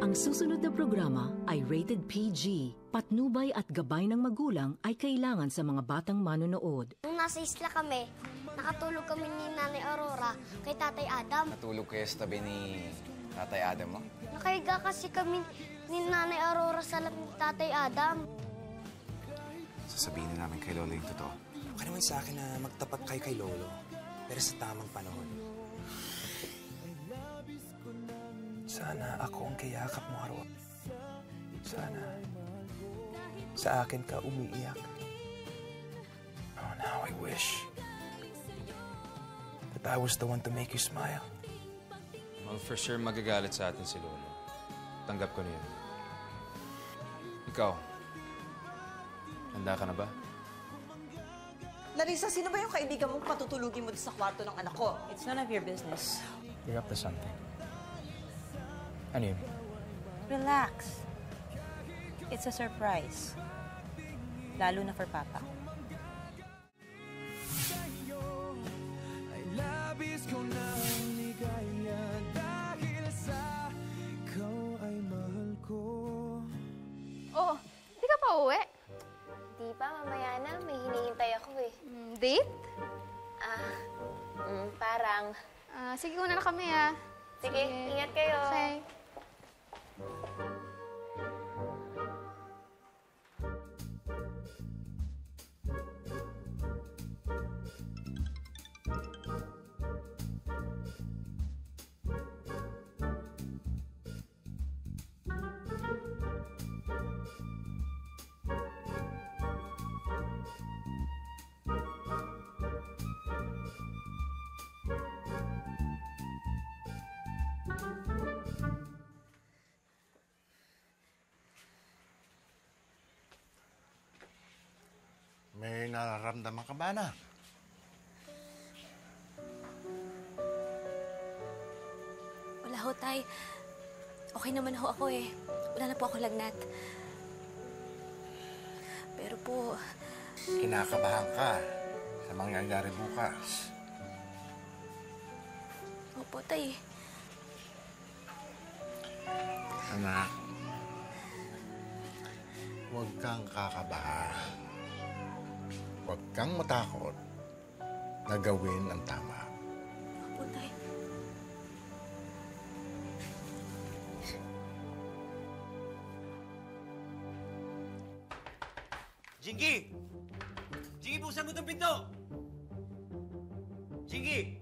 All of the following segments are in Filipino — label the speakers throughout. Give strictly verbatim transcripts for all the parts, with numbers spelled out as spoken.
Speaker 1: Ang susunod na programa ay rated P G. Patnubay at gabay ng magulang ay kailangan sa mga batang manonood.
Speaker 2: Nung nasa isla kami, nakatulog kami ni Nanay Aurora kay Tatay Adam.
Speaker 3: Natulog kayo sa tabi ni Tatay Adam mo?
Speaker 2: Nakahiga kasi kami ni Nanay Aurora sa lap ni Tatay Adam.
Speaker 3: Sasabihin na namin kay Lolo yung totoo.
Speaker 4: Huwag ka naman sa akin na magtapat kayo kay Lolo, pero sa tamang panahon. Sana ako ang kayakap mo araw. Sana sa akin ka umiiyak. Oh, now I wish that I was the one to make you smile.
Speaker 5: Well, for sure magagalit sa atin si Lolo. Tanggap ko na yun. Ikaw, handa ka na ba?
Speaker 6: Larissa, sino ba yung kaibigan mong patutulugin mo sa kwarto ng anak ko?
Speaker 7: It's none of your business.
Speaker 4: You're up to something. Ano yun?
Speaker 7: Relax. It's a surprise. Lalo na for Papa.
Speaker 8: Oh, di ka pa uwi?
Speaker 2: Di pa, mamaya na. May hinihintay ako eh.
Speaker 8: Mm, date?
Speaker 2: Ah, mm, parang.
Speaker 8: Ah, sige, una na kami ah.
Speaker 2: Sige, sige. Ingat kayo.
Speaker 8: Okay.
Speaker 9: May nararamdaman ka ba, anak?
Speaker 10: Wala ho, Tay. Okay naman ho ako eh. Wala na po ako lagnat. Pero po...
Speaker 9: Kinakabahan ka sa mangyayari bukas.
Speaker 10: Opo, Tay.
Speaker 9: Anak, huwag kang kakabahan. Huwag kang matakot na gawin ang tama.
Speaker 10: Opo, Tay.
Speaker 11: Jinky! Jinky, buksan mo itong pinto! Jinky!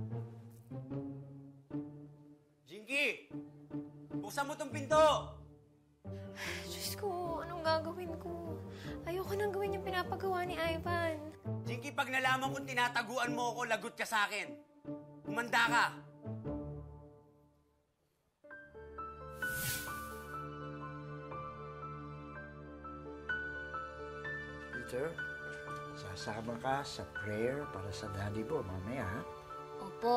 Speaker 11: Jinky! Buksan mo itong pinto!
Speaker 2: Diyos ko, anong gagawin ko? Ayoko nang gawin yung pinapagawa ni Ivan.
Speaker 11: Jinky, pag nalaman kong tinataguan mo ako, lagot ka sa akin. Humanda ka!
Speaker 12: Peter, sasama ka sa prayer para sa daddy mo mamaya, ha?
Speaker 2: Opo.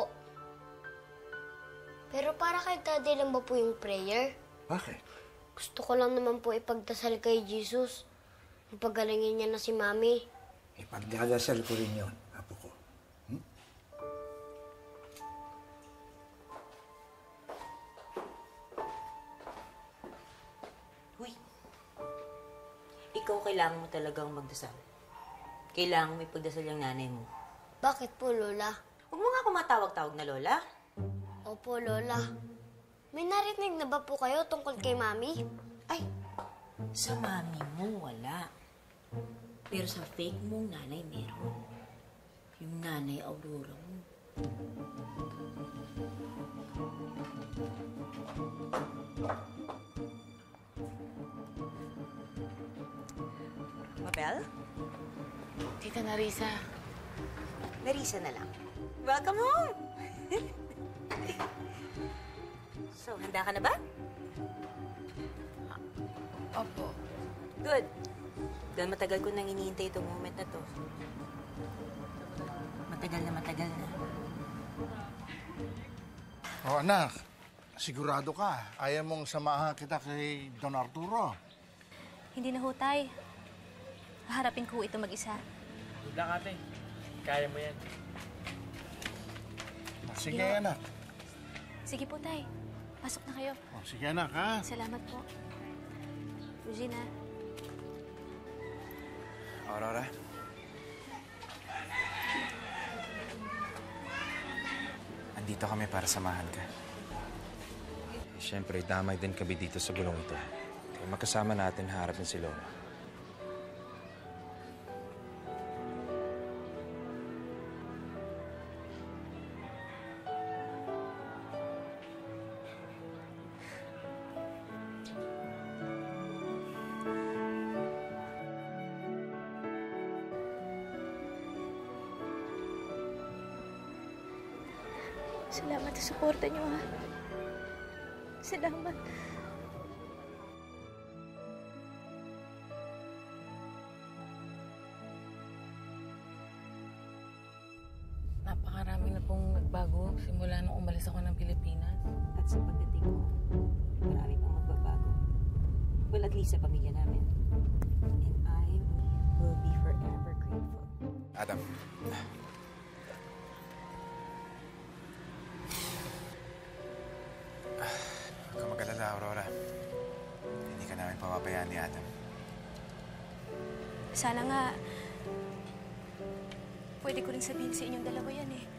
Speaker 2: Pero para kay Daddy lang ba po yung prayer?
Speaker 12: Bakit?
Speaker 2: Gusto ko lang naman po ipagdasal kay Jesus. Ipagalingin niya na si Mami.
Speaker 12: Ipagdadasal ko rin yun, apo ko. Hmm?
Speaker 7: Uy, ikaw kailangan mo talagang magdasal. Kailangan mo ipagdasal yung nanay mo.
Speaker 2: Bakit po, Lola?
Speaker 7: Huwag mo nga ako matawag-tawag na Lola.
Speaker 2: Opo, Lola. May narinig na ba po kayo tungkol kay Mami?
Speaker 7: Ay, sa mami mo wala. Pero sa fake mong nanay meron. Yung nanay Aurora mo. Mabel?
Speaker 10: Tita Narisa.
Speaker 7: Narisa na lang. Welcome home! So, handa ka na ba?
Speaker 10: Opo.
Speaker 7: Good. Dahil matagal ko nang iniintay itong moment na to. Matagal na matagal na.
Speaker 9: O anak, sigurado ka. Ayaw mong samahan kita kay Don Arturo.
Speaker 10: Hindi na ho, Tay. Haharapin ko ito mag-isa.
Speaker 13: Good luck, ate. Kaya mo yan.
Speaker 9: Sige,
Speaker 10: Yo.
Speaker 9: anak.
Speaker 10: Sige po, Tay. Pasok na kayo.
Speaker 9: Oh, sige anak, ha?
Speaker 10: Salamat po. Regina.
Speaker 3: Aurora? Andito kami para samahan ka.
Speaker 5: Eh, Siyempre, damay din kami dito sa gulong ito. Kaya magkasama natin harapin si Lola.
Speaker 10: Salamat sa suporta niyo, ha. Salamat.
Speaker 14: Napakarami na pong nagbago simula nung umalis ako ng Pilipinas.
Speaker 15: At sa pagdating ko, marami pang magbabago. Well, at least sa pamilya namin. And I will be forever grateful.
Speaker 3: Adam. Huwag ka mag-alala, Aurora. Hindi ka namin papabayaan ni Adam.
Speaker 10: Sana nga, pwede ko rin sabihin sa inyong dalawa yan, eh.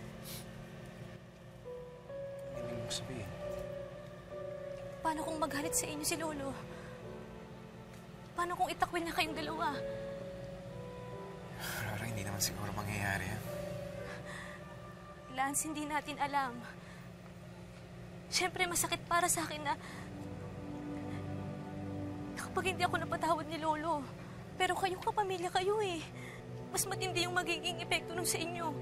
Speaker 3: Ano ibig mo sabihin?
Speaker 10: Paano kung maghalit sa inyo si Lolo? Paano kung itakwil na kayong dalawa?
Speaker 3: Aurora, hindi naman siguro mangyayari yan.
Speaker 10: Lance, hindi natin alam. Siyempre, masakit para sa akin na kapag hindi ako napatawad ni Lolo. Pero kayo, kapamilya kayo eh. Mas matindi yung magiging epekto nun sa inyo.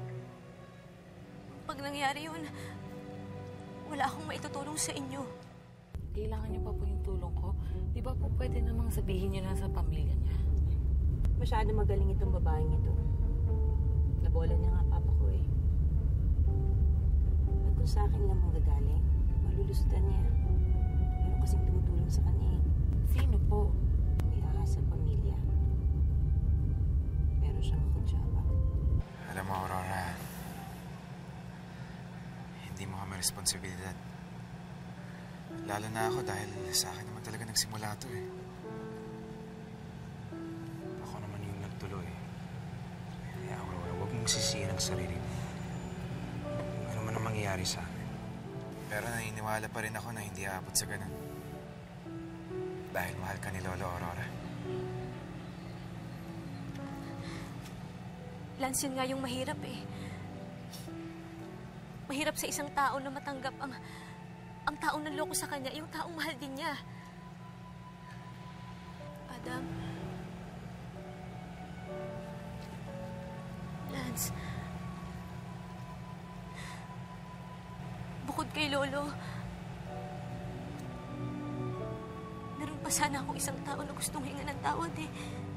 Speaker 10: Pag nangyari yun, wala akong maitutulong sa inyo.
Speaker 14: Kailangan niyo pa po yung tulong ko. Di ba po pwede namang sabihin niyo lang sa pamilya niya?
Speaker 15: Masyado magaling itong babaeng ito. Nabola niya nga papa ko eh. At kung sa akin lang manggagaling, malulusutan niya. Meron kasing tumutulong sa kanya eh.
Speaker 14: Sino po?
Speaker 15: May ahas sa pamilya. Meron siyang kutsaba.
Speaker 3: Alam mo, Aurora, hindi mo kami responsibilidad. Lalo na ako dahil sa akin naman talaga nagsimula ito eh. Ako naman yung nagtuloy. Kaya Aurora, huwag mong sisihin ang sarili mo. Ano man ang mangyayari sa amin. Pero naniniwala pa rin ako na hindi aabot sa ganun. Dahil mahal ka ni Lolo, Aurora.
Speaker 10: Lance, yun nga yung mahirap eh. Mahirap sa isang tao na matanggap ang ang taong nanloko sa kanya, yung taong mahal din niya. Adam. Lance. Bukod kay Lolo, meron pa sana akong isang tao na gustong hinga ng tawad eh.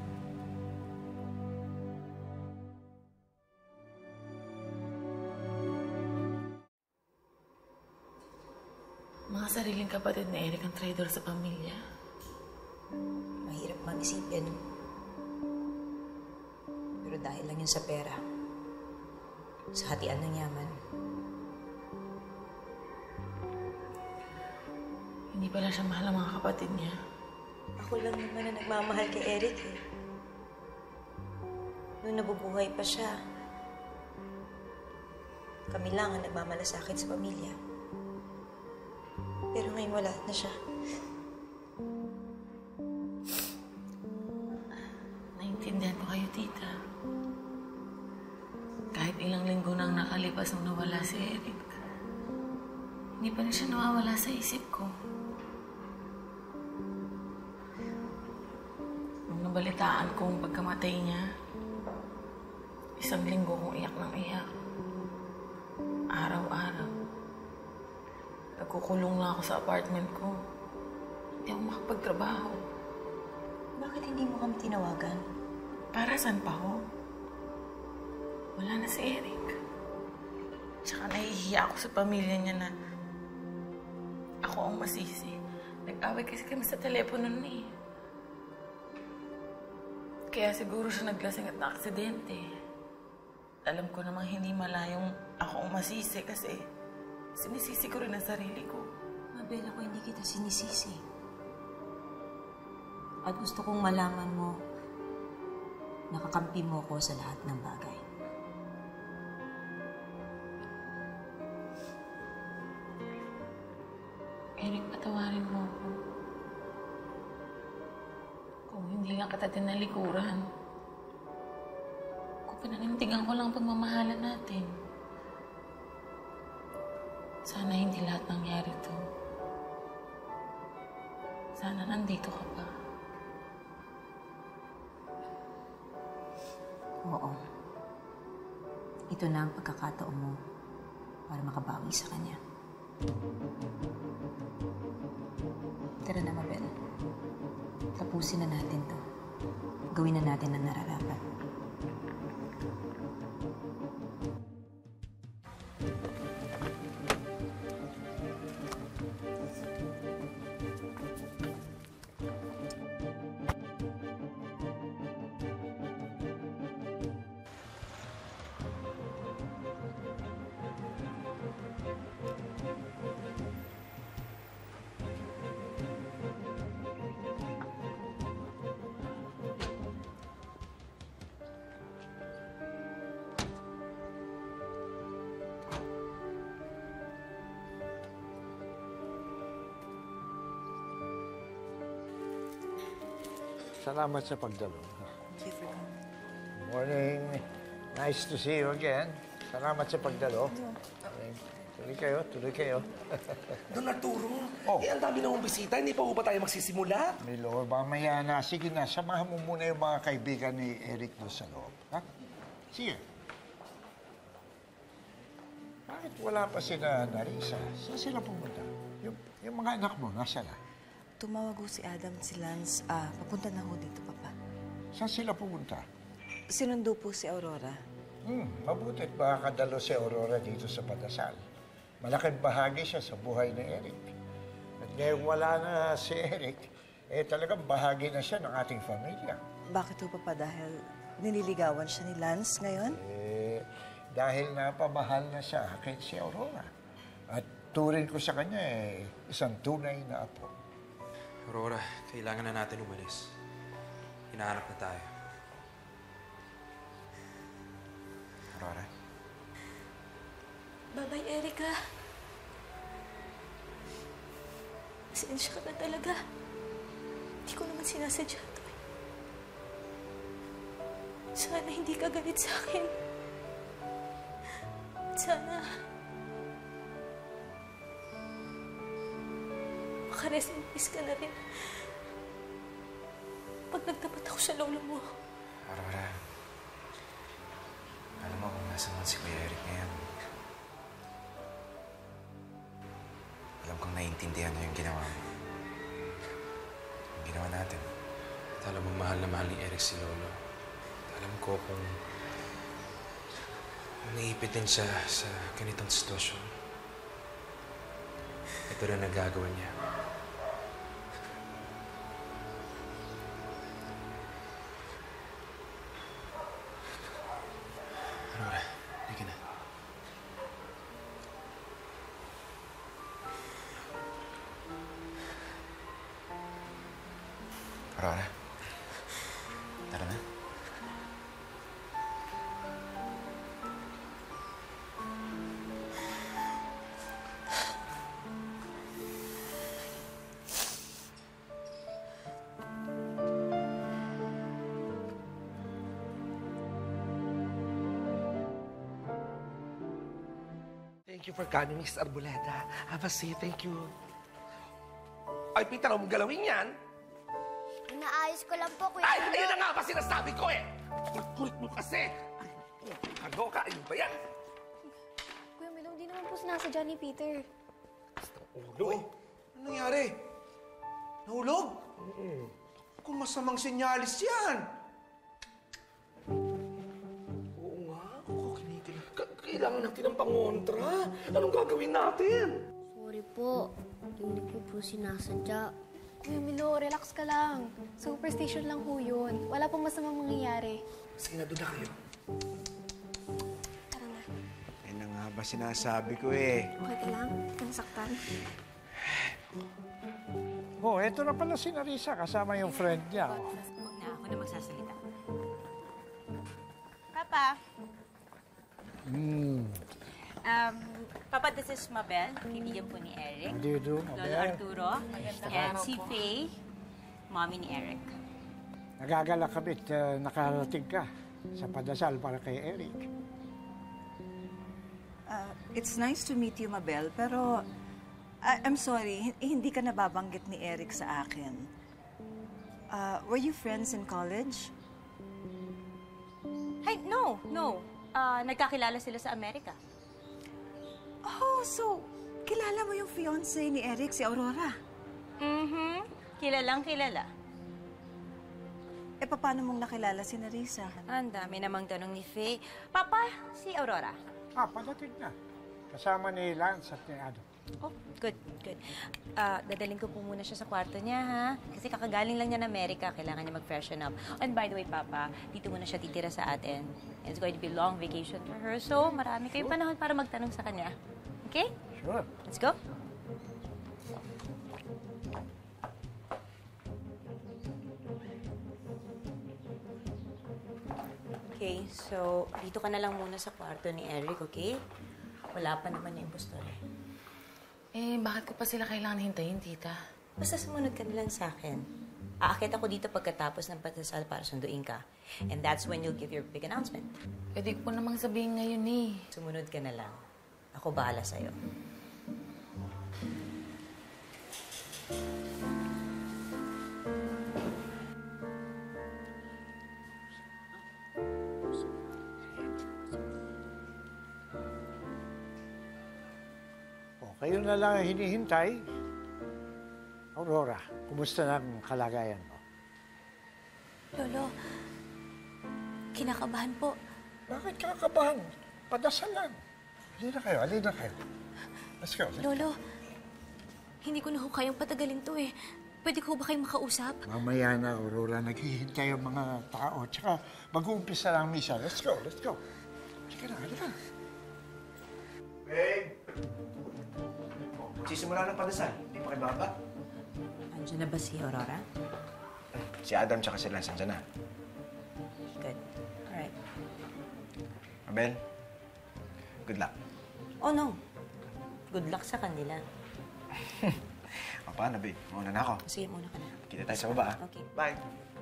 Speaker 14: Mga sariling kapatid ni Eric ang traidor sa pamilya.
Speaker 15: Mahirap mag-isipin. Pero dahil lang yun sa pera, sa hatian ng yaman.
Speaker 14: Hindi pala siya mahal ang mga kapatid niya.
Speaker 15: Ako lang naman na nagmamahal kay Eric eh. Noong nabubuhay pa siya, kami lang ang nagmamalasakit sa pamilya. Pero ngayon wala na siya.
Speaker 14: Naintindihan ko kayo, tita. Kahit ilang linggo nang nakalipas nung nawala si Eric, hindi pa rin siya nawawala sa isip ko. Nung nabalitaan kong pagkamatay niya, isang linggo kong iyak ng iyak. Araw-araw. Nagkukulong na ako sa apartment ko. Hindi ako makapagtrabaho.
Speaker 15: Bakit hindi mo kami tinawagan?
Speaker 14: Para saan pa ho? Wala na si Eric. Tsaka nahihiya ako sa pamilya niya na ako ang masisi. Nag-away kasi kami sa telepono nun eh. Kaya siguro siya naglasing at na-aksidente. Alam ko namang hindi malayong ako ang masisi kasi sinisisi ko rin ang sarili ko.
Speaker 15: hindi kita sinisisi. At gusto kong malaman mo, nakakampi mo ko sa lahat ng bagay.
Speaker 14: Eric, patawarin mo ako. Kung hindi lang kita tinalikuran, kung pinanindigan ko lang ang pagmamahalan natin, sana hindi lahat nangyari to. Sana nandito ka pa.
Speaker 15: Oo. Ito na ang pagkakataon mo para makabawi sa kanya. Tara na, Mabel. Tapusin na natin to. Gawin na natin ang nararapat.
Speaker 12: Salamat sa pagdalo. Morning. Nice to see you again. Salamat sa pagdalo. Tuloy kayo, tuloy kayo.
Speaker 16: Don Arturo, oh. eh, ang dami na mong bisita. Hindi pa ba tayo magsisimula?
Speaker 12: Milo, mamaya na. Sige na, samahan mo muna yung mga kaibigan ni Eric doon sa loob. Ha? Sige. Bakit wala pa sila Narisa? Saan sila pumunta? Yung, yung mga anak mo, nasa na?
Speaker 6: Tumawag ho si Adam, si Lance. Ah, papunta na ho dito, Papa.
Speaker 12: Saan sila pumunta?
Speaker 6: Sinundo po si Aurora.
Speaker 12: Hmm, mabuti't makakadalo si Aurora dito sa Padasal. Malaking bahagi siya sa buhay ni Eric. At ngayon wala na si Eric, eh talagang bahagi na siya ng ating pamilya.
Speaker 6: Bakit ho, Papa? Dahil nililigawan siya ni Lance ngayon?
Speaker 12: Eh, dahil napamahal na sa akin si Aurora. At turing ko sa kanya eh, isang tunay na apo.
Speaker 3: Aurora, kailangan na natin umalis. Hinahanap na tayo. Aurora?
Speaker 10: Bye-bye, Erica. Pasensya ka na talaga. Hindi ko naman sinasadya ito. Sana hindi ka galit sa akin. At sana makares in peace ka na rin pag nagtapat ako sa lolo mo.
Speaker 3: Aurora, alam mo kung nasa man si Kuya Eric ngayon. Alam kong naiintindihan niya yung ginawa mo. Yung ginawa natin. At alam mo, mahal na mahal ni Eric si Lolo. At alam ko kung naipit din siya sa ganitong sitwasyon. Ito rin ang gagawin niya. Aurora, halika na. Aurora, tara na.
Speaker 16: Thank you for coming, Miss Arboleda. Have a seat. Thank you. Ay, Peter, huwag mong galawin yan.
Speaker 17: Inaayos ko lang po, Kuya
Speaker 16: Ay,
Speaker 17: Milo.
Speaker 16: ayun na nga ba sinasabi ko eh! Kulit-kulit mo kasi! Agaw ka, ayun ba yan?
Speaker 2: Kuya Milo, hindi naman po sinasadya ni Peter.
Speaker 16: Ulo eh.
Speaker 4: Ano nangyari? Nahulog?
Speaker 16: Mm-mm.
Speaker 4: Kung masamang senyalis yan.
Speaker 16: Oo nga, ako kinikilig. K- kailangan natin ng pangontra. Anong gagawin natin?
Speaker 17: Sorry po. Hindi ko po sinasadya.
Speaker 2: Kuya Milo, relax ka lang. Superstition lang ho yun. Wala pong masamang mangyayari.
Speaker 16: Sige na, doon na kayo.
Speaker 2: Tara na.
Speaker 4: Yan na nga ba sinasabi ko eh.
Speaker 2: Okay ka lang? Nasaktan?
Speaker 12: Oh, eto na pala si Narisa, kasama yung friend niya. Oh.
Speaker 7: Huwag na, ako na magsasalita.
Speaker 10: Papa.
Speaker 12: Hmm.
Speaker 7: Um, Papa, this is Mabel, kaibigan po ni Eric.
Speaker 12: How do you do,
Speaker 7: Lolo
Speaker 12: Mabel?
Speaker 7: Arturo. And si Faye, mommy ni Eric.
Speaker 12: Nagagala kabit, uh, nakarating ka sa padasal para kay Eric.
Speaker 6: Uh, it's nice to meet you, Mabel, pero I- I'm sorry, hindi ka nababanggit ni Eric sa akin. Uh, were you friends in college?
Speaker 7: Ay, no, no. Ah, nagkakilala sila sa Amerika.
Speaker 6: Oh, so kilala mo yung fiancé ni Eric, si Aurora?
Speaker 7: Mm-hmm. Kilalang kilala.
Speaker 6: Eh, paano mong nakilala si Narisa?
Speaker 7: Ang dami namang tanong ni Faye. Papa, si Aurora.
Speaker 12: Ah, padating na. Kasama ni Lance at ni Adam.
Speaker 7: Oh, good, good. Ah, dadalhin ko po muna siya sa kwarto niya, ha? Kasi kakagaling lang niya na Amerika. Kailangan niya mag-freshen up. And by the way, Papa, dito muna siya titira sa atin. It's going to be a long vacation for her. So, marami kayong panahon para magtanong sa kanya. Okay?
Speaker 12: Sure.
Speaker 7: Let's go. Okay, so dito ka na lang muna sa kwarto ni Eric, okay? Wala pa naman yung impostor eh.
Speaker 14: Eh, bakit ko pa sila kailangan hintayin, tita?
Speaker 7: Basta sumunod ka na lang sa akin. Aakit ako dito pagkatapos ng patasal para sunduin ka. And that's when you'll give your big announcement.
Speaker 14: Pwede ko po namang sabihin ngayon eh.
Speaker 7: Sumunod ka na lang. Ako bahala sa'yo.
Speaker 12: O, kayo na lang ang hinihintay. Aurora, kumusta na ang kalagayan mo?
Speaker 10: Lolo, kinakabahan po.
Speaker 12: Bakit kakabahan? Padasal lang. Halina kayo, halina kayo. Let's go. Let's go.
Speaker 10: Lolo, hindi ko na ho kayang patagalin to eh. Pwede ko ba kayong makausap?
Speaker 12: Mamaya na, Aurora, naghihintay ang mga tao. Tsaka mag-uumpisa lang ang misa. Let's go, let's go. Sige na, halika.
Speaker 4: Babe! Sisimula ng padasal. Hindi pa kayo baba.
Speaker 7: Andiyan na ba si Aurora?
Speaker 4: Si Adam tsaka si Lance, andyan na.
Speaker 7: Good. Alright.
Speaker 4: Mabel, good luck.
Speaker 7: Oh no. Good luck sa kanila.
Speaker 4: O, paano, babe? Mauna na ako.
Speaker 7: Sige, muna ka na.
Speaker 4: Kita tayo sa baba, ah.
Speaker 7: Okay.
Speaker 4: Bye.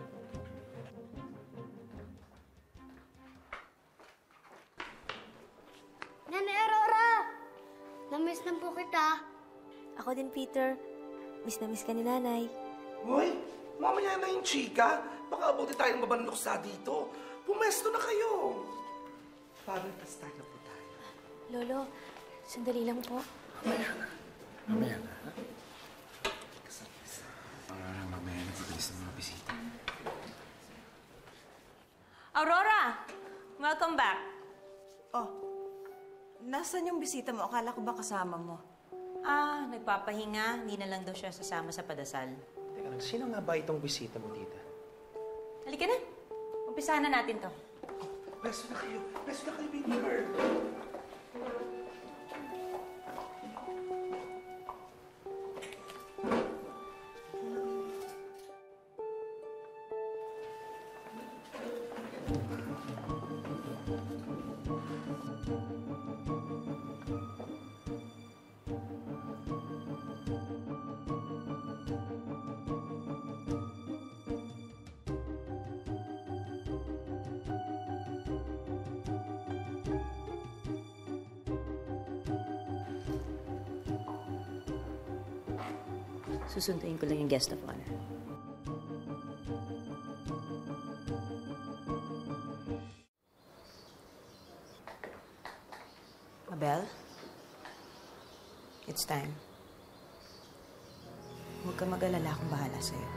Speaker 17: Nanay Aurora! Namiss na po kita.
Speaker 10: Ako din, Peter. Miss na miss ka ni Nanay.
Speaker 16: Hoy, mamaya na yung chika. Baka abuti tayong mabanluksa dito. Pumesto na kayo. Father, tas tayo po tayo.
Speaker 10: Lolo, sandali lang po.
Speaker 12: Mamaya na, ha?
Speaker 3: Aurora, mamaya na pabilis ng mga bisita.
Speaker 7: Aurora! Welcome back.
Speaker 6: Oh, nasan yung bisita mo? Akala ko ba kasama mo?
Speaker 7: Ah, nagpapahinga. Hindi na lang daw siya sasama sa padasal.
Speaker 4: Teka lang, sino nga ba itong bisita mo, tita?
Speaker 7: Halika na. Umpisahan na natin to.
Speaker 16: Beso na kayo. Beso na kayo, baby girl.
Speaker 7: Susunduin ko lang yung guest of honor. Mabel? It's time. Huwag ka mag-alala, akong bahala sa'yo.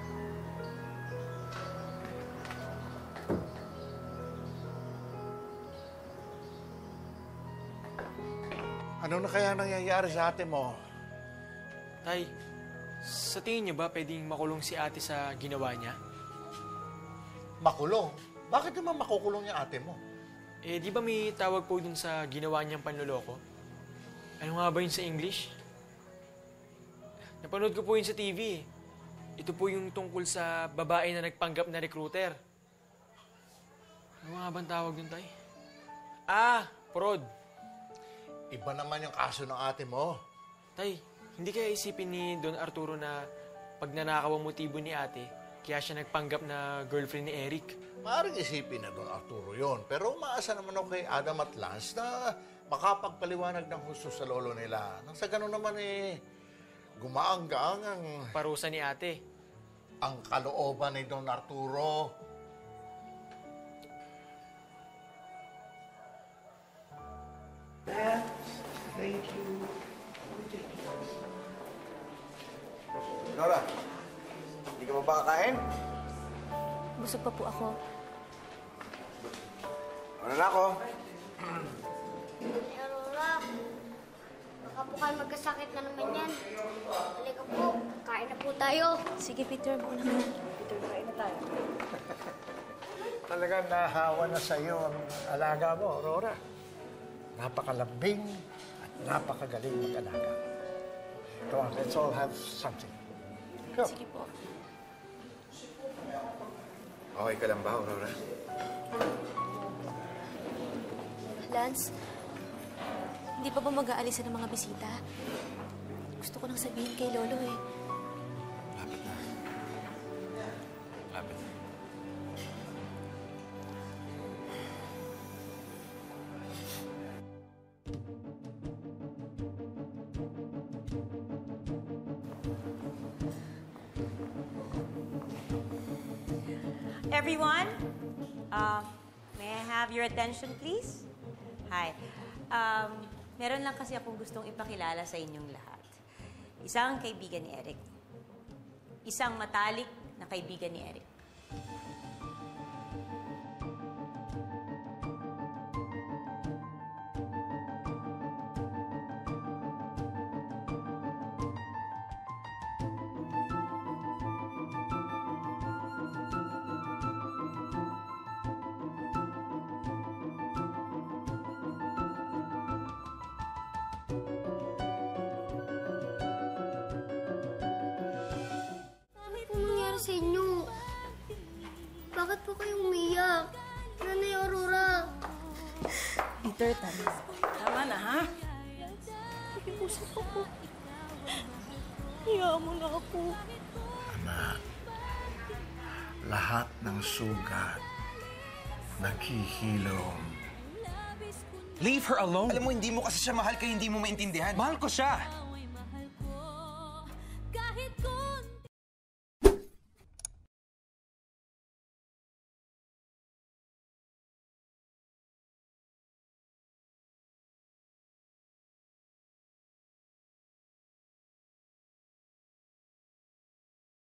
Speaker 9: Ano na kaya nangyayari sa ate mo?
Speaker 13: Tay, sa tingin niyo ba pwedeng makulong si ate sa ginawa niya?
Speaker 9: Makulong? Bakit naman makukulong yung ate mo?
Speaker 13: Eh, di ba may tawag po dun sa ginawa niyang panloloko? Ano nga ba yun sa English? Napanood ko po yun sa T V. Ito po yung tungkol sa babae na nagpanggap na recruiter. Ano nga bang tawag yun, Tay? Ah, fraud.
Speaker 9: Iba naman yung kaso ng ate mo.
Speaker 13: Tay, hindi kaya isipin ni Don Arturo na pag nanakaw ang motibo ni ate, kaya siya nagpanggap na girlfriend ni Eric?
Speaker 9: Maaaring isipin na Don Arturo yon. Pero umaasa naman ako kay Adam at Lance na makapagpaliwanag ng husto sa lolo nila. Nang sa ganun naman eh, gumaang-gaang ang...
Speaker 13: Parusa ni ate.
Speaker 9: Ang kalooban ni Don Arturo.
Speaker 16: Dad, thank you.
Speaker 18: Nora, hindi ka pa ba kakain?
Speaker 10: Busog pa po ako.
Speaker 18: Ano na ako?
Speaker 17: Aurora, baka po kayo magkasakit na naman yan. Halika po, kain na po tayo.
Speaker 10: Sige, Peter, muna ka.
Speaker 6: Peter, kain na tayo.
Speaker 12: Talagang nahawa na sa iyo ang alaga mo, Aurora. Napakalambing at napakagaling mag-alaga. Come on, let's all have something. Go.
Speaker 10: Sige po.
Speaker 3: Okay ka lang ba, Aurora?
Speaker 10: Lance, hindi pa ba mag-aalisan ng mga bisita? Gusto ko nang sabihin kay Lolo eh.
Speaker 3: Lapit na. Lapit na.
Speaker 7: Everyone, uh, may I have your attention, please? Hi. Um, meron lang kasi akong gustong ipakilala sa inyong lahat. Isang kaibigan ni Eric. Isang matalik na kaibigan ni Eric.
Speaker 17: Sa inyo. Bakit po kayong umiyak? Nanay Aurora.
Speaker 14: Peter, tama. Tama na, ha?
Speaker 10: Nakipusan ako. Hiya mo na ako.
Speaker 9: Anak, lahat ng sugat naghihilom.
Speaker 3: Leave her alone. Alam mo, hindi mo kasi siya mahal kaya hindi mo maintindihan. Mahal ko siya.